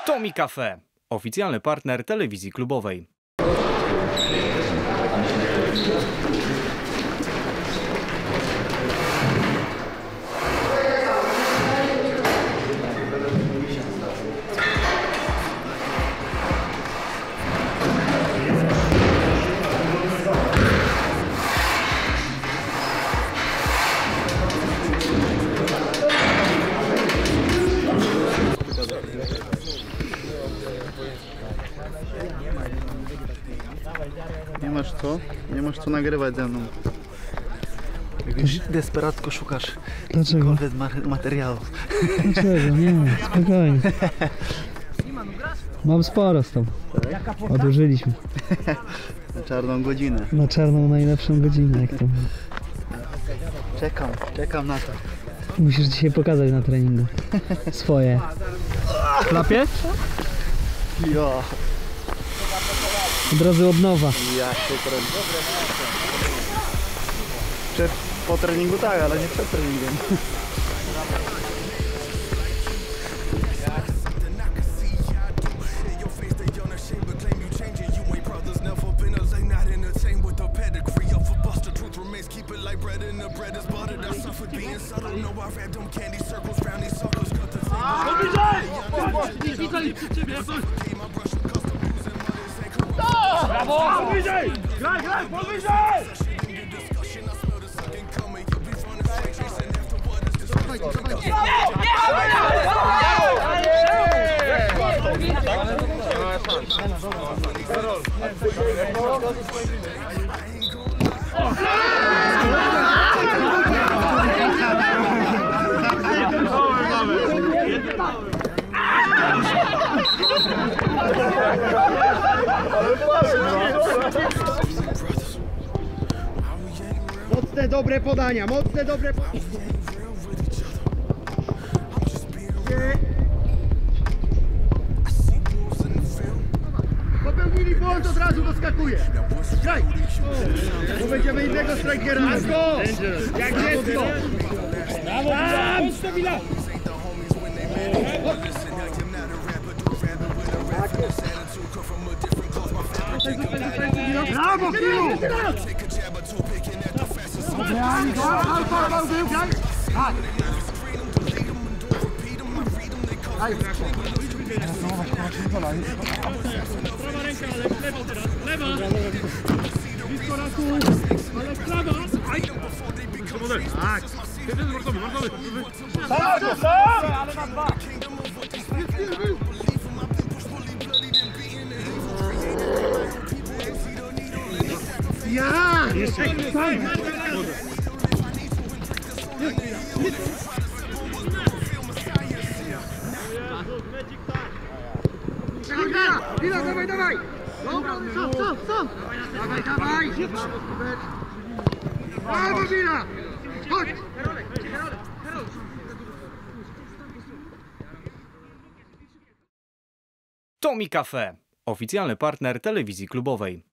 Tomi Cafe, oficjalny partner telewizji klubowej. Nie masz co nagrywać ze mną. Już desperacko szukasz materiałów. Dlaczego? Nie, spokojnie. Mam sporo z tobą. Odłożyliśmy. Na czarną godzinę. Na czarną najlepszą godzinę, jak to mówię. Czekam na to. Musisz dzisiaj pokazać na treningu. Swoje. Klapie? Jo. Od razu obnowa. Jak to po treningu tak, ale nie przed treningiem. Brawo! Podwyżej! Graj! Podwyżej! Mocne, dobre podania, mocne, dobre podania. Popełnili błąd, od razu doskakuje. Graj! Bo będziemy innego strajkera. Marko! Jak dziecko! Brawo! Mocno Wila! Brawo, Kilu! Alfa był, graj! Tak! Prawa ręka, ale w lewo teraz, lewa! Blisko raku, ale prawa! Aj! Tak! Ale na dwa! Ja! Jeszcze! Wila, dawaj! Dobra, co? Dawaj! Brawo, Wila! Chodź! Tomi Cafe, oficjalny partner telewizji klubowej.